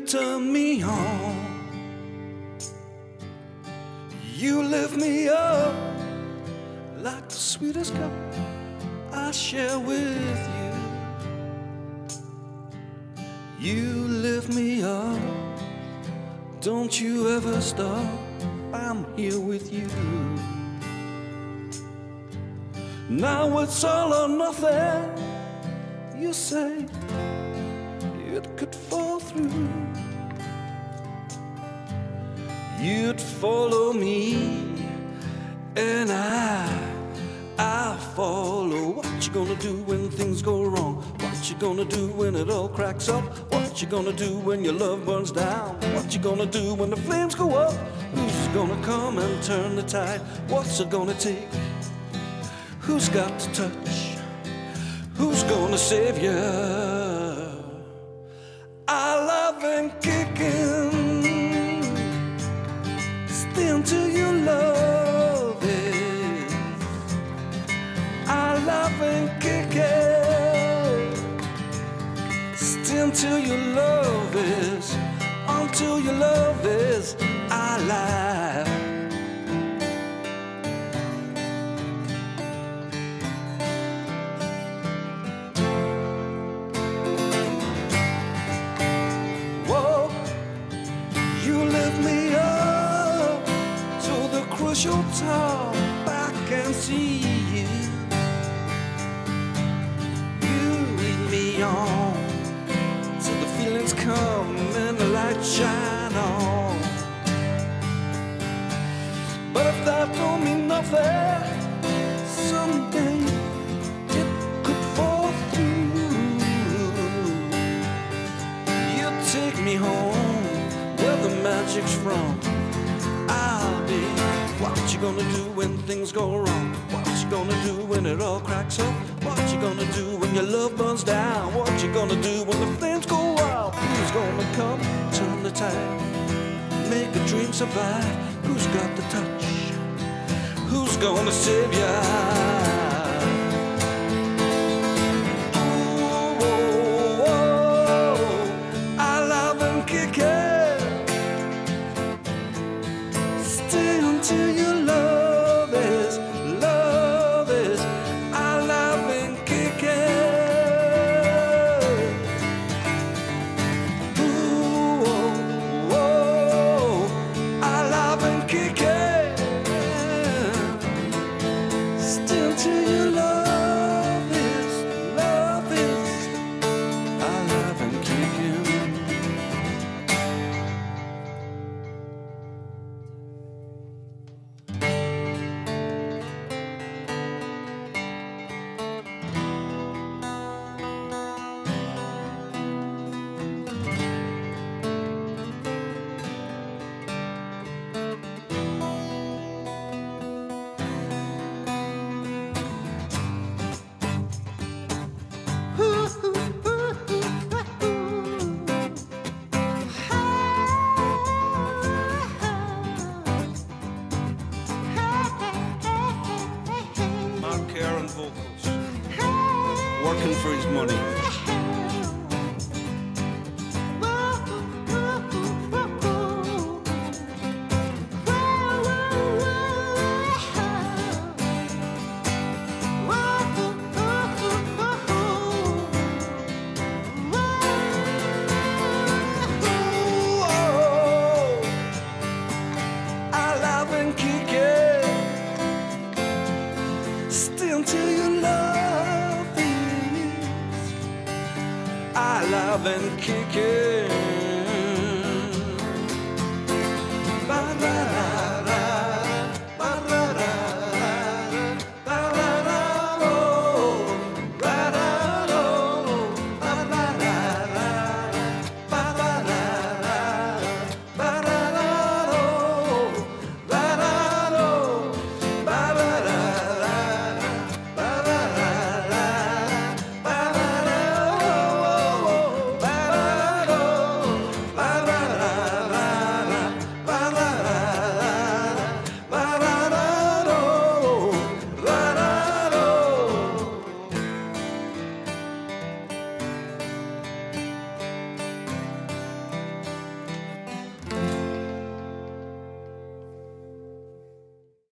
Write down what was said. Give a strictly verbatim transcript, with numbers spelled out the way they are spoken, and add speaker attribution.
Speaker 1: turn me on. You lift me up like the sweetest cup I share with you. You lift me up, don't you ever stop, I'm here with you. Now it's all or nothing, you say it could fall through. You'd follow me and I, I follow. What you gonna do when things go wrong? What you gonna do when it all cracks up? What you gonna do when your love burns down? What you gonna do when the flames go up? Who's gonna come and turn the tide? What's it gonna take? Who's got the touch? Who's gonna save you? I love and kicking. Stay until you love it. I love and kicking. Stay until you love is. Until your love is alive. You lift me up to the crucial top, I can see you. You lead me on till the feelings come and the light shine on. But if that don't mean nothing, someday it could fall through. You take me home where the magic's from. I'll be. What you gonna do when things go wrong? What you gonna do when it all cracks up? What you gonna do when your love burns down? What you gonna do when the flames go wild? Who's gonna come, turn the tide, make a dream survive? Who's got the touch? Who's gonna save ya? Until your love is, love is, I love and kick it. Ooh, oh, oh, I love and kick it. Still till your love is, love is, I love and kick it. Karen vocals, working for his money. Until your love is, I love and kick it.